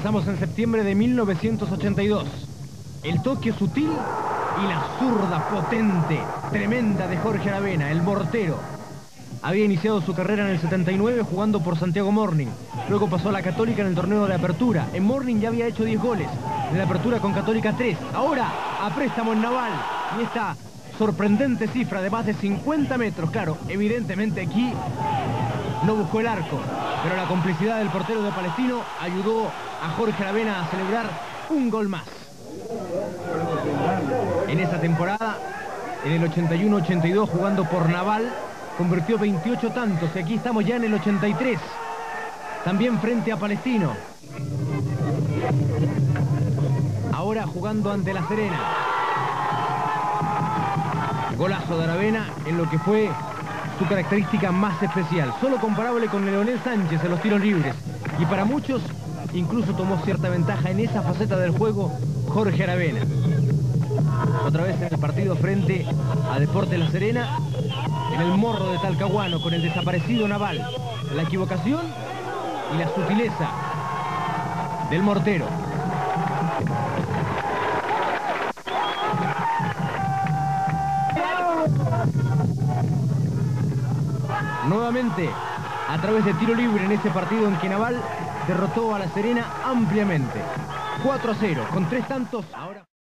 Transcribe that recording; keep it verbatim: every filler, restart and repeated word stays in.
Estamos en septiembre de mil novecientos ochenta y dos. El toque sutil y la zurda potente, tremenda de Jorge Aravena, el mortero. Había iniciado su carrera en el setenta y nueve jugando por Santiago Morning. Luego pasó a la Católica en el torneo de Apertura. En Morning ya había hecho diez goles. En la Apertura con Católica tres. Ahora a préstamo en Naval. Y esta sorprendente cifra de más de cincuenta metros. Claro, evidentemente aquí no buscó el arco. Pero la complicidad del portero de Palestino ayudó a Jorge Aravena a celebrar un gol más. En esa temporada, en el ochenta y uno ochenta y dos, jugando por Naval, convirtió veintiocho tantos y aquí estamos ya en el ochenta y tres, también frente a Palestino. Ahora jugando ante La Serena. Golazo de Aravena en lo que fue su característica más especial, solo comparable con Leonel Sánchez en los tiros libres. Y para muchos, incluso tomó cierta ventaja en esa faceta del juego Jorge Aravena. Otra vez en el partido frente a Deportes La Serena, en el Morro de Talcahuano, con el desaparecido Naval. La equivocación y la sutileza del mortero. Nuevamente, a través de tiro libre en ese partido en que Naval derrotó a La Serena ampliamente. cuatro a cero, con tres tantos. Ahora...